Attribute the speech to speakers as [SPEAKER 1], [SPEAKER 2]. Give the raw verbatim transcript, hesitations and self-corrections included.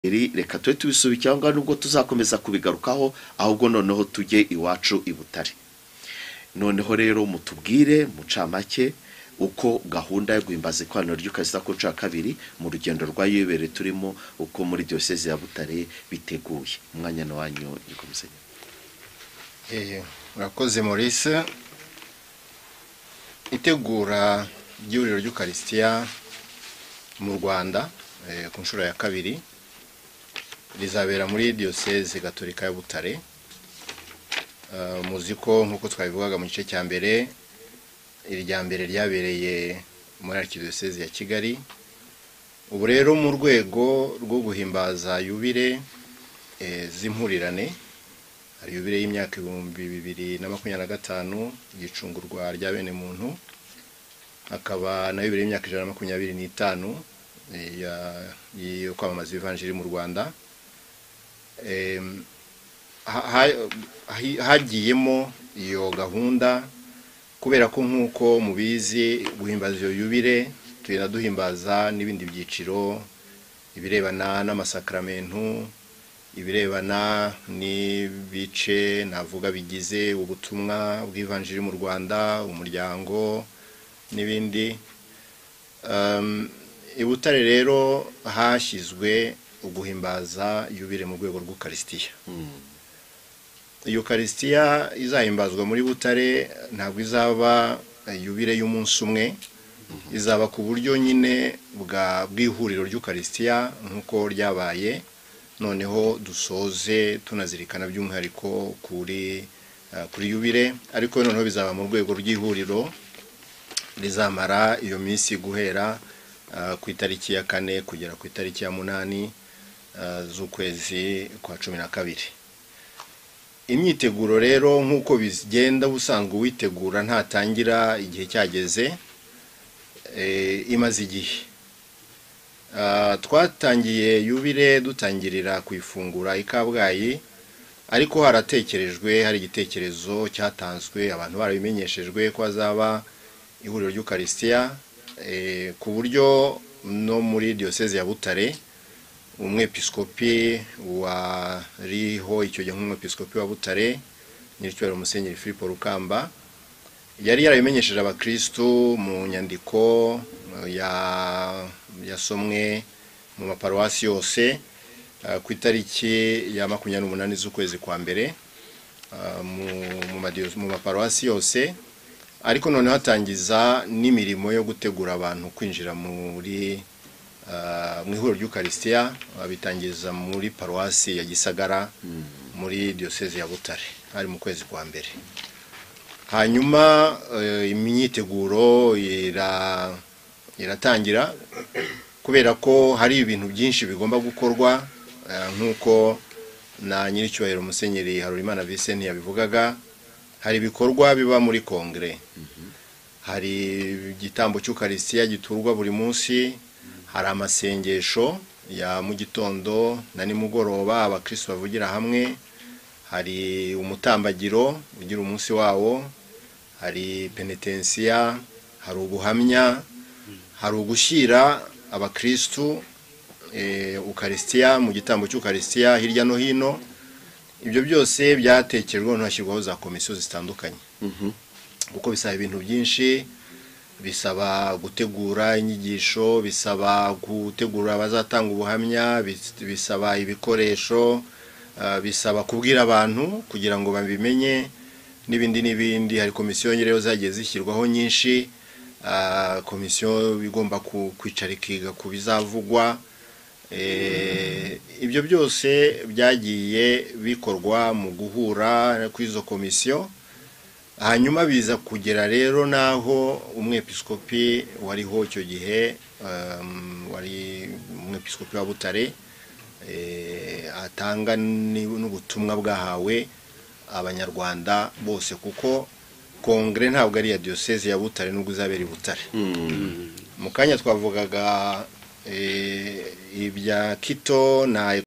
[SPEAKER 1] iri reka twe tubisubi cyangwa nubwo tuzakomeza kubigarukaho ahubwo noneho tujye iwacu i Butare. Noneho rero mutubwire mucamake uko gahunda yo guhimbaza ikoraniro ry'Ukarisitiya ku nshuro ya kabiri mu rugendo rwa Yubile turimo uko muri diocese ya Butare biteguye. Umwanya na wanyu yikomusenya.
[SPEAKER 2] Eh, murakoze Maurice. Itegura ry'ihuriro ry'Ukarisitiya mu Rwanda eh, ku nshuro ya kabiri rizabera muri diocese Gatolika ya Butare. Uh, muziko nkuko twabivugaga mu gice cya mbere, iri rya mbere ryabereye muri Arkidiocese ya Kigali. Ubu rero mu rwego rwo guhimbaza Yubile eh, z'impurirane, hari Yubile y'imyaka ibihumbi bibiri na makumyabiri na gatanu igicungurwa rya bene muntu, hakaba na Yubile y'imyaka ijana na makumyabiri n'itanu yo kwamamaza evanjiri mu Rwanda. Eh, hagiyemo iyo gahunda kubera ko nkuko mubizi guhimbaza iyo Yubile tuyina duhimbaza n'ibindi byiciro, ibirebana n'amasakramentu, ibirebana n'ibice navuga bigize ubutumwa bw'evanjiri mu Rwanda, umuryango n'ibindi. Um, i Butare rero hashyizwe uguhimbaza Yubile mu rwego rw'Ukarisitiya. Mm. Eucharistia izahimbazwa muri Butare ntabwo izaba Yubile y'umunsi umwe, izaba ku buryo nyine bwa bw'ihuriro ry'Ukarisitiya nkuko ryabaye, noneho dusoze tunazirikana by'umwihariko kuri uh, kuri Yubile, ariko noneho bizaba mu rwego rw'ihuriro rizamara iyo minsi guhera uh, ku itariki ya kane kugera ku itariki ya munani uh, z'ukwezi kwa cumi na kabiri. Imyiteguro rero nkuko bizigenda busanzwe witegura ntatangira igihe cyageze, eh, imaze igihe. Uh, twatangiye Yubile dutangirira kwifungura ikabwayi, ariko haratekerejwe, hari igitekerezo cyatanzwe, abantu barabimenyeshejwe ko azaba ihuriro ry'Ukarisitiya, eh, ku buryo no muri diocese ya Butare umwepiskopi wariho icyo gihe nk'umwepiskopi wa Butare Nyiricyubahiro Musenyeri Filipo Rukamba yari yarabimenyesheje abakristo mu nyandiko ya yasomwe mu maparuwasi yose uh, ku itariki ya makumyabiri n'umunani z'ukwezi kwa mbere uh, mu mu maparuwasi yose, ariko noneho hatangiza n'imirimo yo gutegura abantu kwinjira muri Uh, mu ihuriro ry'Ukarisitiya, bitangiza muri paruwasi ya Gisagara mm. muri diocese ya Butare hari mu kwezi kwa mbere. Hanyuma uh, imyiteguro ira iratangira kubera ko hari ibintu byinshi bigomba gukorwa, uh, nkuko na Nyiricyubahiro Musenyeri Harurimana Vincent yabivugaga. Hari ibikorwa biba muri kongre, mm -hmm. hari igitambo cy'Ukarisitiya giturwa buri munsi, hari amasengesho ya mu gitondo na nimugoroba abakristo bavugira hamwe, hari umutambagiro ugira umunsi wawo, hari penitensiya, hari ubuhamya, hari ugushyira abakristo e, Ukarisitiya mu gitambo cy'Ukarisitiya hirya no hino. Ibyo byose byatekerwa no hashyirwaho za komisiyo zitandukanye. Mhm. Mm uko bisaba ibintu byinshi, bisaba gutegura inyigisho, bisaba gutegura abazatanga ubuhamya, bisaba ibikoresho, uh, bisaba kubwira abantu kugira ngo babimenye n'ibindi n'ibindi. Hari komisiyo rero zagiye zishyirwaho nyinshi, uh, komisiyo igomba kwicara ikiga ku bizavugwa. E, ibyo byose byagiye bikorwa mu guhura kw'izo komisiyo. Hanyuma biza kugera rero naho umwepiskopi wariho icyo gihe, um, wari umwepiskopi wa Butare, eh, atanga n'ubutumwa bwahawe abanyarwanda bose, kuko kongre ntabwo ari ya diocese ya Butare nubwo izabera i Butare. Mm. Mu kanya twavugaga eh, ibya Kito na